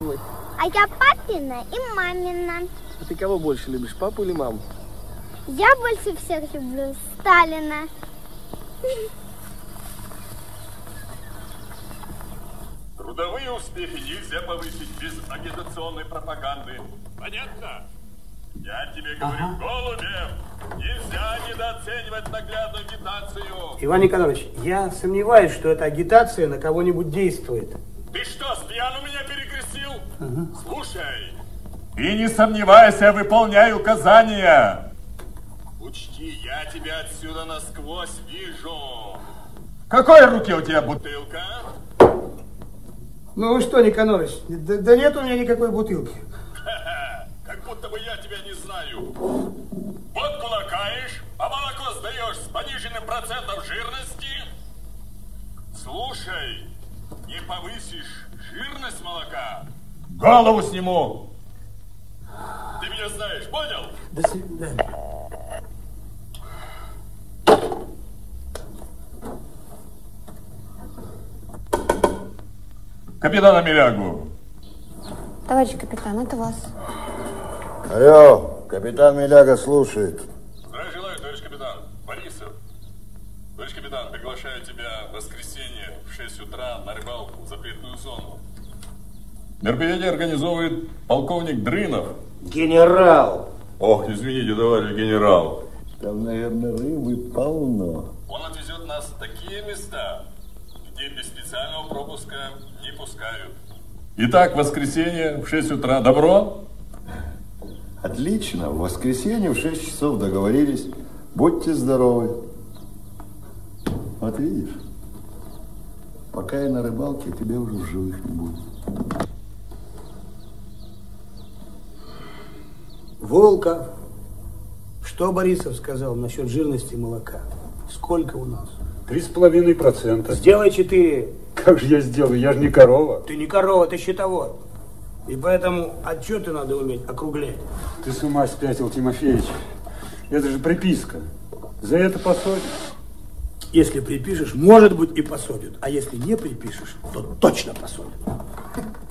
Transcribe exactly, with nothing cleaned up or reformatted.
А я папина и мамина. А ты кого больше любишь, папу или маму? Я больше всех люблю Сталина. Трудовые успехи нельзя повысить без агитационной пропаганды. Понятно? Я тебе говорю, ага. Голубев, нельзя недооценивать наглядную агитацию. Иван Николаевич, я сомневаюсь, что эта агитация на кого-нибудь действует. Ты что, с пьяну меня перекрестил? Ага. Слушай, ты не сомневайся, я выполняю указания. Учти, я тебя отсюда насквозь вижу. В какой руке у тебя бутылка? Ну вы что, Никонорович, да, да нет у меня никакой бутылки. Ха-ха, как будто бы я тебя не знаю. Водку лакаешь, а молоко сдаешь с пониженным процентом жирности. Слушай, не повысишь жирность молока, голову сниму. Ты меня знаешь, понял? До свидания. Капитана Милягу. Товарищ капитан, это вас. Алло, капитан Миляга слушает. Здравия желаю, товарищ капитан. Борисов. Товарищ капитан, приглашаю тебя в воскресенье в шесть утра на рыбалку в запретную зону. Мероприятие организовывает полковник Дрынов. Генерал. Ох, извините, товарищ генерал. Там, наверное, рыбы полно. Он отвезет нас в такие места, где без специального пропуска не пускают. Итак, в воскресенье в шесть утра. Добро? Отлично. В воскресенье в шесть часов договорились. Будьте здоровы. Вот видишь, пока я на рыбалке, тебя уже в живых не будет. Волков, что Борисов сказал насчет жирности молока? Сколько у нас? Три с половиной процента. Сделай четыре. Как же я сделаю? Я же не корова. Ты не корова, ты счетовод. И поэтому отчеты надо уметь округлять. Ты с ума спятил, Тимофеевич. Это же приписка. За это посадят. Если припишешь, может быть, и посадят. А если не припишешь, то точно посадят.